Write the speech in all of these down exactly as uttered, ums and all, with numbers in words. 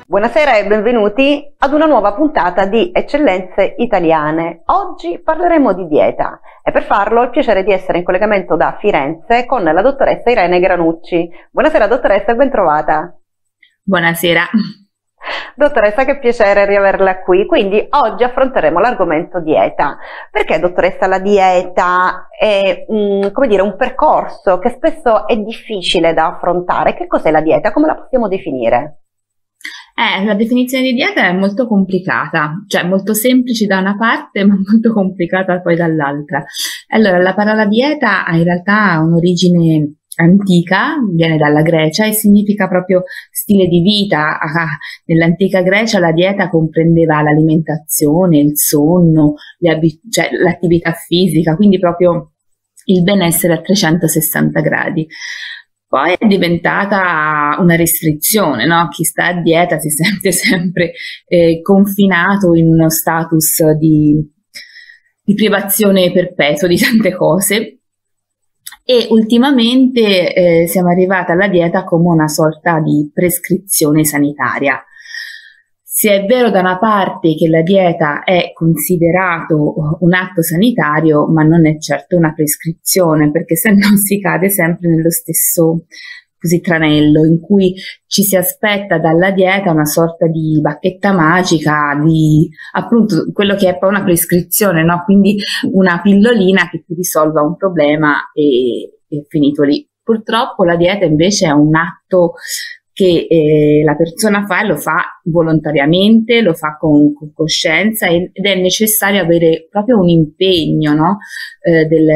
Buonasera e benvenuti ad una nuova puntata di Eccellenze Italiane. Oggi parleremo di dieta e per farlo ho il piacere di essere in collegamento da Firenze con la dottoressa Irene Granucci. Buonasera dottoressa e bentrovata. Buonasera. Dottoressa, che piacere riaverla qui. Quindi oggi affronteremo l'argomento dieta. Perché, dottoressa, la dieta è um, come dire, un percorso che spesso è difficile da affrontare? Che cos'è la dieta? Come la possiamo definire? Eh, la definizione di dieta è molto complicata, cioè molto semplice da una parte ma molto complicata poi dall'altra. Allora, la parola dieta ha in realtà un'origine antica, viene dalla Grecia e significa proprio stile di vita. Ah, nell'antica Grecia la dieta comprendeva l'alimentazione, il sonno, cioè l'attività fisica, quindi proprio il benessere a trecentosessanta gradi. Poi è diventata una restrizione, no? Chi sta a dieta si sente sempre eh, confinato in uno status di, di privazione perpetua di tante cose. E ultimamente eh, siamo arrivati alla dieta come una sorta di prescrizione sanitaria. Se è vero da una parte che la dieta è considerato un atto sanitario, ma non è certo una prescrizione, perché se no si cade sempre nello stesso così tranello in cui ci si aspetta dalla dieta una sorta di bacchetta magica, di appunto quello che è poi una prescrizione, no? Quindi una pillolina che ti risolva un problema e è finito lì. Purtroppo la dieta invece è un atto che eh, la persona fa e lo fa volontariamente, lo fa con, con coscienza ed è necessario avere proprio un impegno, no? eh, del,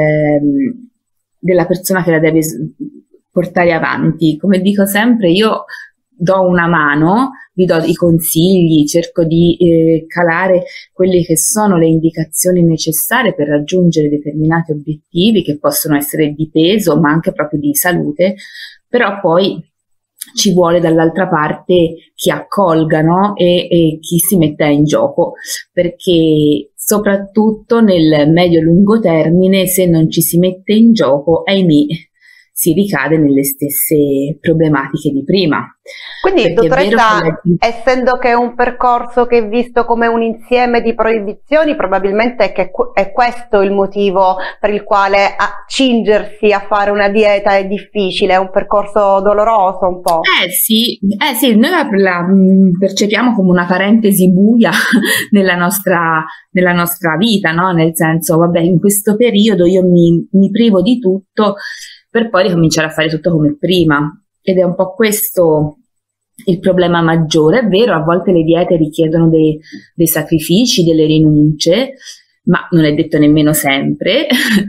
della persona che la deve portare avanti. Come dico sempre, io do una mano, vi do i consigli, cerco di eh, calare quelle che sono le indicazioni necessarie per raggiungere determinati obiettivi che possono essere di peso ma anche proprio di salute, però poi ci vuole dall'altra parte chi accolga, no? e, e chi si metta in gioco, perché soprattutto nel medio-lungo termine, se non ci si mette in gioco, ahimè, si ricade nelle stesse problematiche di prima. Quindi, dottoressa, la... essendo che è un percorso che è visto come un insieme di proibizioni, probabilmente è, che è questo il motivo per il quale accingersi a fare una dieta è difficile, è un percorso doloroso un po'. Eh sì, eh sì, noi la, la percepiamo come una parentesi buia nella nostra, nella nostra vita, no? Nel senso, vabbè, in questo periodo io mi, mi privo di tutto per poi ricominciare a fare tutto come prima, ed è un po' questo il problema maggiore. È vero, a volte le diete richiedono dei, dei sacrifici, delle rinunce, ma non è detto nemmeno sempre,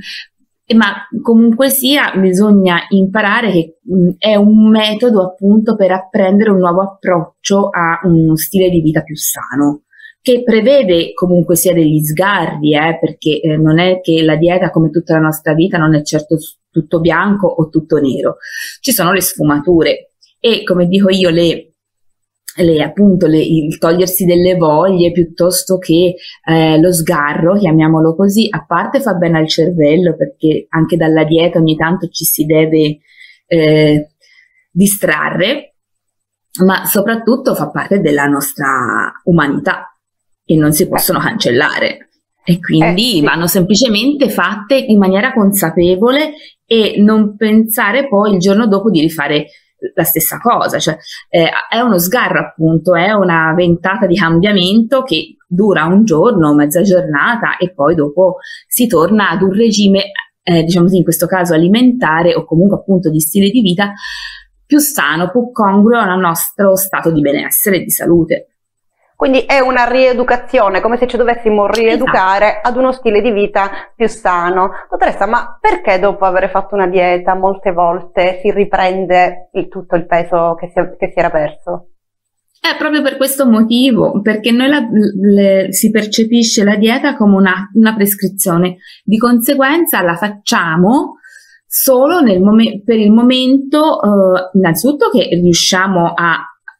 ma comunque sia bisogna imparare che mh, è un metodo appunto per apprendere un nuovo approccio a uno stile di vita più sano, che prevede comunque sia degli sgarri, eh, perché eh, non è che la dieta, come tutta la nostra vita, non è certo tutto bianco o tutto nero, ci sono le sfumature e, come dico io, le, le appunto le, il togliersi delle voglie piuttosto che eh, lo sgarro, chiamiamolo così, a parte fa bene al cervello, perché anche dalla dieta ogni tanto ci si deve eh, distrarre, ma soprattutto fa parte della nostra umanità e non si possono cancellare. E quindi eh, sì. vanno semplicemente fatte in maniera consapevole e non pensare poi il giorno dopo di rifare la stessa cosa. Cioè, eh, è uno sgarro appunto, è una ventata di cambiamento che dura un giorno, mezza giornata e poi dopo si torna ad un regime, eh, diciamo così, in questo caso alimentare o comunque appunto di stile di vita più sano, più congruo al nostro stato di benessere e di salute. Quindi è una rieducazione, come se ci dovessimo rieducare esatto. ad uno stile di vita più sano. Dottoressa, ma perché dopo aver fatto una dieta molte volte si riprende il, tutto il peso che si, che si era perso? È proprio per questo motivo, perché noi la, le, si percepisce la dieta come una, una prescrizione, di conseguenza la facciamo solo nel momen- per il momento, eh, innanzitutto che riusciamo a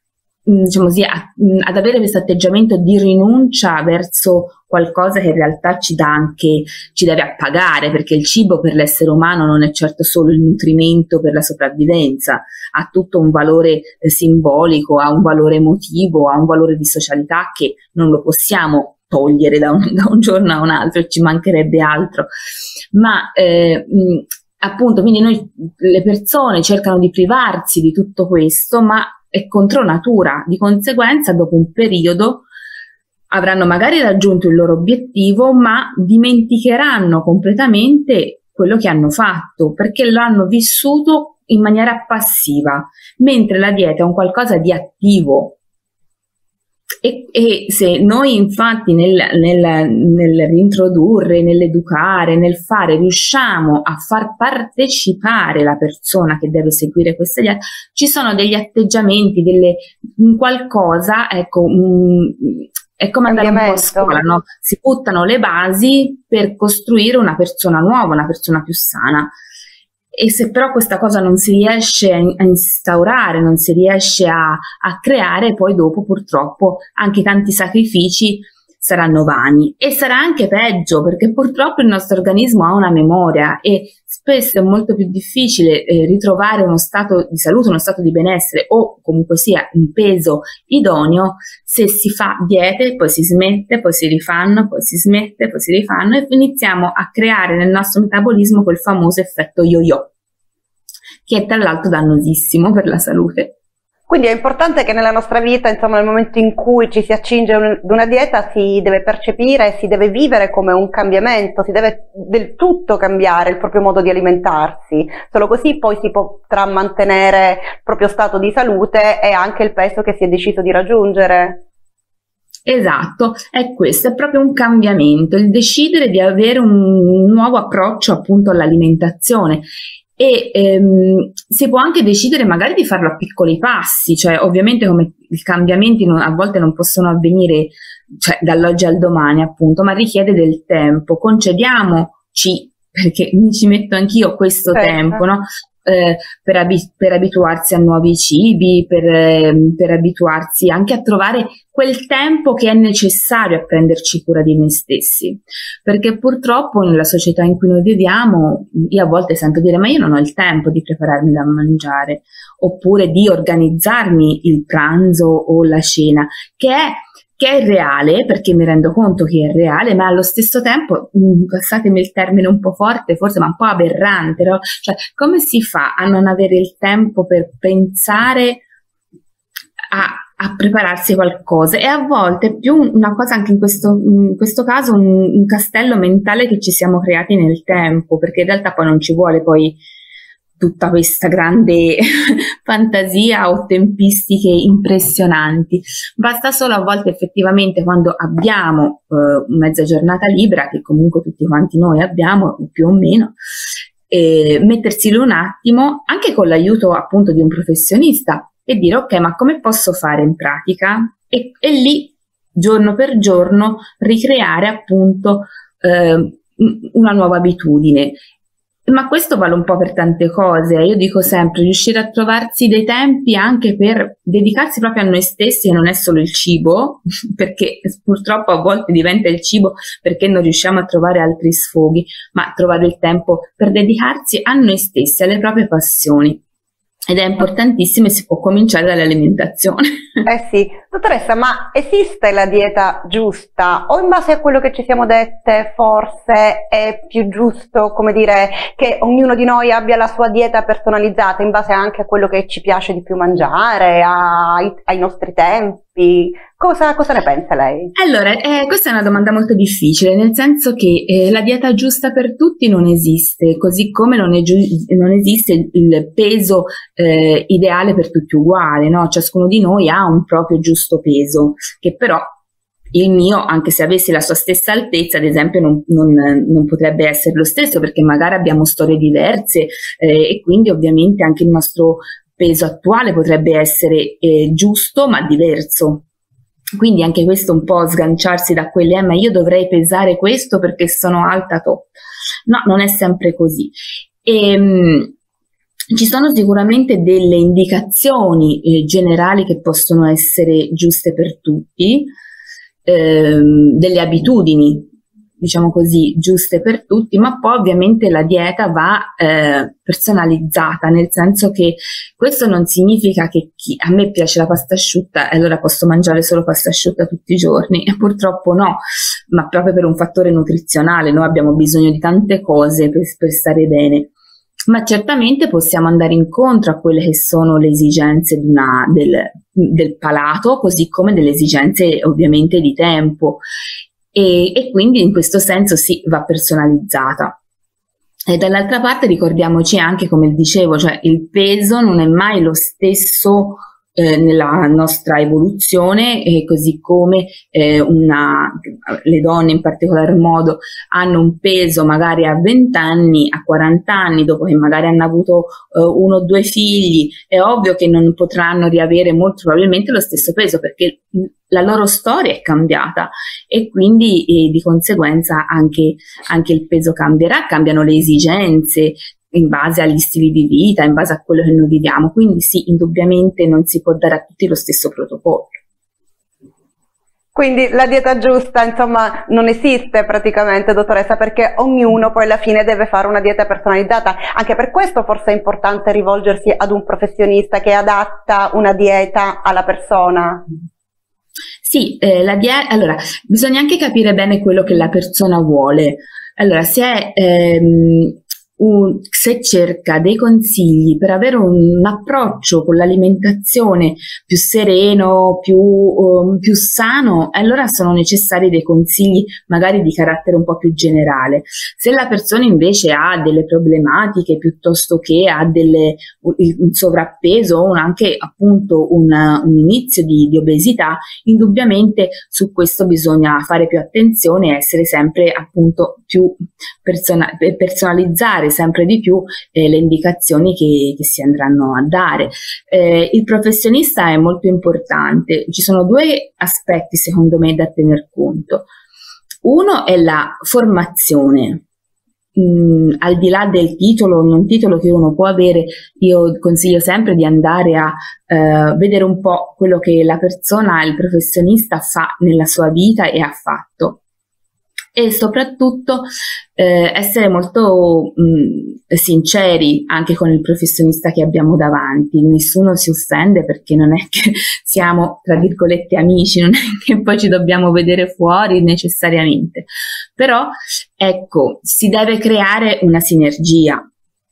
diciamo così, a, ad avere questo atteggiamento di rinuncia verso qualcosa che in realtà ci dà anche, ci deve appagare, perché il cibo per l'essere umano non è certo solo il nutrimento per la sopravvivenza, ha tutto un valore eh, simbolico, ha un valore emotivo, ha un valore di socialità che non lo possiamo togliere da un, da un giorno a un altro, ci mancherebbe altro. Ma eh, mh, appunto, quindi noi, le persone cercano di privarsi di tutto questo, ma è contro natura, di conseguenza dopo un periodo avranno magari raggiunto il loro obiettivo, ma dimenticheranno completamente quello che hanno fatto, perché lo hanno vissuto in maniera passiva, mentre la dieta è un qualcosa di attivo. E, e se noi infatti nel, nel, nel reintrodurre, nell'educare, nel fare, riusciamo a far partecipare la persona che deve seguire questa dieta, ci sono degli atteggiamenti, delle, un qualcosa, ecco, un, è come andare un po' a scuola, no? Si buttano le basi per costruire una persona nuova, una persona più sana. E se però questa cosa non si riesce a instaurare, non si riesce a, a creare, poi dopo purtroppo anche tanti sacrifici saranno vani. E sarà anche peggio, perché purtroppo il nostro organismo ha una memoria e spesso è molto più difficile eh, ritrovare uno stato di salute, uno stato di benessere o comunque sia un peso idoneo se si fa diete, poi si smette, poi si rifanno, poi si smette, poi si rifanno e iniziamo a creare nel nostro metabolismo quel famoso effetto yo-yo, che è tra l'altro dannosissimo per la salute. Quindi è importante che nella nostra vita, insomma, nel momento in cui ci si accinge ad una dieta, si deve percepire, si deve vivere come un cambiamento, si deve del tutto cambiare il proprio modo di alimentarsi. Solo così poi si potrà mantenere il proprio stato di salute e anche il peso che si è deciso di raggiungere. Esatto, è questo, è proprio un cambiamento, il decidere di avere un nuovo approccio appunto all'alimentazione. E ehm, si può anche decidere magari di farlo a piccoli passi, cioè ovviamente come i cambiamenti non, a volte non possono avvenire cioè, dall'oggi al domani appunto, ma richiede del tempo, concediamoci, perché mi ci metto anch'io questo certo. tempo, no? Eh, per, abi- per abituarsi a nuovi cibi, per, eh, per abituarsi anche a trovare quel tempo che è necessario a prenderci cura di noi stessi, perché purtroppo nella società in cui noi viviamo io a volte sento dire ma io non ho il tempo di prepararmi da mangiare oppure di organizzarmi il pranzo o la cena, che è che è reale, perché mi rendo conto che è reale, ma allo stesso tempo, mh, passatemi il termine un po' forte, forse, ma un po' aberrante, no? Cioè, come si fa a non avere il tempo per pensare a, a prepararsi qualcosa? E a volte è più una cosa, anche in questo, in questo caso, un, un castello mentale che ci siamo creati nel tempo, perché in realtà poi non ci vuole poi tutta questa grande fantasia o tempistiche impressionanti. Basta solo a volte effettivamente quando abbiamo eh, mezza giornata libera, che comunque tutti quanti noi abbiamo più o meno, eh, mettersi lì un attimo, anche con l'aiuto appunto di un professionista, e dire ok, ma come posso fare in pratica? E, e lì giorno per giorno ricreare appunto eh, una nuova abitudine. Ma questo vale un po' per tante cose, io dico sempre riuscire a trovarsi dei tempi anche per dedicarsi proprio a noi stessi, e non è solo il cibo, perché purtroppo a volte diventa il cibo perché non riusciamo a trovare altri sfoghi, ma trovare il tempo per dedicarsi a noi stessi, alle proprie passioni. Ed è importantissimo e si può cominciare dall'alimentazione. Eh sì, dottoressa, ma esiste la dieta giusta o in base a quello che ci siamo dette forse è più giusto, come dire, che ognuno di noi abbia la sua dieta personalizzata in base anche a quello che ci piace di più mangiare, ai, ai nostri tempi? Cosa, cosa ne pensa lei? Allora, eh, questa è una domanda molto difficile, nel senso che eh, la dieta giusta per tutti non esiste, così come non, è non esiste il, il peso eh, ideale per tutti uguale, no? Ciascuno di noi ha un proprio giusto peso, che però il mio, anche se avesse la sua stessa altezza, ad esempio, non, non, non potrebbe essere lo stesso, perché magari abbiamo storie diverse eh, e quindi ovviamente anche il nostro peso attuale potrebbe essere eh, giusto ma diverso. Quindi anche questo un po' sganciarsi da quelle, eh, ma io dovrei pesare questo perché sono alta top. No, non è sempre così. E, Ci sono sicuramente delle indicazioni eh, generali che possono essere giuste per tutti, ehm, delle abitudini, diciamo così, giuste per tutti, ma poi ovviamente la dieta va eh, personalizzata, nel senso che questo non significa che chi, a me piace la pasta asciutta e allora posso mangiare solo pasta asciutta tutti i giorni, e purtroppo no, ma proprio per un fattore nutrizionale. Noi abbiamo bisogno di tante cose per, per stare bene, ma certamente possiamo andare incontro a quelle che sono le esigenze di una, del, del palato, così come delle esigenze ovviamente di tempo. E, e quindi in questo senso sì, va personalizzata. E dall'altra parte ricordiamoci anche, come dicevo, cioè il peso non è mai lo stesso eh, nella nostra evoluzione, e così come eh, una, le donne in particolar modo hanno un peso magari a venti anni, a quaranta anni, dopo che magari hanno avuto eh, uno o due figli, è ovvio che non potranno riavere molto probabilmente lo stesso peso, perché la loro storia è cambiata, e quindi eh, di conseguenza anche, anche il peso cambierà, cambiano le esigenze in base agli stili di vita, in base a quello che noi viviamo. Quindi sì, indubbiamente non si può dare a tutti lo stesso protocollo. Quindi la dieta giusta, insomma, non esiste praticamente, dottoressa, perché ognuno poi alla fine deve fare una dieta personalizzata. Anche per questo forse è importante rivolgersi ad un professionista che adatta una dieta alla persona. Sì, eh, la dieta, allora, bisogna anche capire bene quello che la persona vuole. Allora, se è... Ehm, Un, se cerca dei consigli per avere un, un approccio con l'alimentazione più sereno, più, um, più sano, allora sono necessari dei consigli magari di carattere un po' più generale. Se la persona invece ha delle problematiche, piuttosto che ha delle, un sovrappeso o anche appunto un, un inizio di, di obesità, indubbiamente su questo bisogna fare più attenzione e essere sempre appunto più persona, personalizzare sempre di più eh, le indicazioni che, che si andranno a dare. Eh, il professionista è molto importante. Ci sono due aspetti secondo me da tener conto. Uno è la formazione. Mm, al di là del titolo o non titolo che uno può avere, io consiglio sempre di andare a eh, vedere un po' quello che la persona, il professionista fa nella sua vita e ha fatto. E soprattutto eh, essere molto mh, sinceri anche con il professionista che abbiamo davanti. Nessuno si offende, perché non è che siamo tra virgolette amici, non è che poi ci dobbiamo vedere fuori necessariamente, però ecco, si deve creare una sinergia,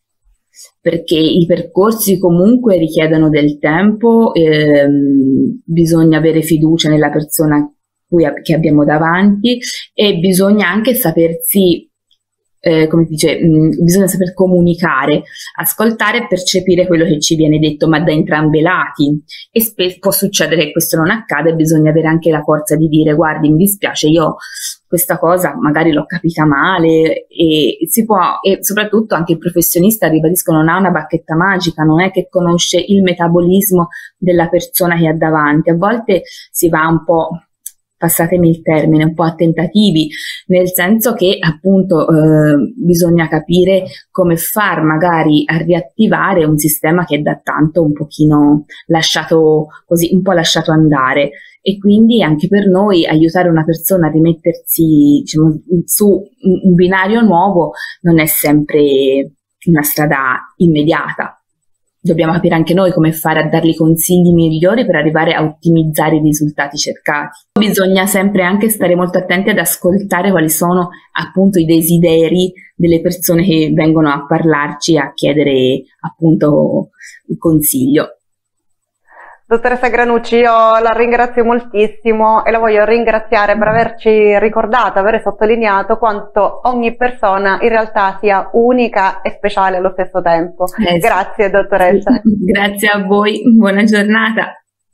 perché i percorsi comunque richiedono del tempo, ehm, bisogna avere fiducia nella persona che abbiamo davanti, e bisogna anche sapersi, eh, come si dice, mh, bisogna saper comunicare, ascoltare e percepire quello che ci viene detto, ma da entrambi i lati. E spesso può succedere che questo non accada, e bisogna avere anche la forza di dire: guardi, mi dispiace, io questa cosa magari l'ho capita male. E si può, e soprattutto anche il professionista, ribadisco, non ha una bacchetta magica, non è che conosce il metabolismo della persona che ha davanti. A volte si va un po', passatemi il termine, un po' a tentativi, nel senso che appunto eh, bisogna capire come far magari a riattivare un sistema che da tanto un pochino lasciato così, un po' lasciato andare. E quindi anche per noi aiutare una persona a rimettersi, diciamo, su un binario nuovo non è sempre una strada immediata. Dobbiamo capire anche noi come fare a dargli consigli migliori per arrivare a ottimizzare i risultati cercati. Bisogna sempre anche stare molto attenti ad ascoltare quali sono appunto i desideri delle persone che vengono a parlarci, a chiedere appunto il consiglio. Dottoressa Granucci, io la ringrazio moltissimo e la voglio ringraziare per averci ricordato, aver sottolineato quanto ogni persona in realtà sia unica e speciale allo stesso tempo. Eh, grazie dottoressa. Grazie a voi, buona giornata.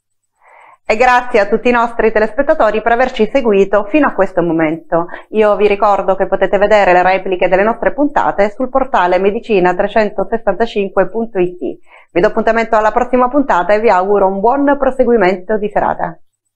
E grazie a tutti i nostri telespettatori per averci seguito fino a questo momento. Io vi ricordo che potete vedere le repliche delle nostre puntate sul portale medicina trecentosessantacinque punto it. Vi do appuntamento alla prossima puntata e vi auguro un buon proseguimento di serata.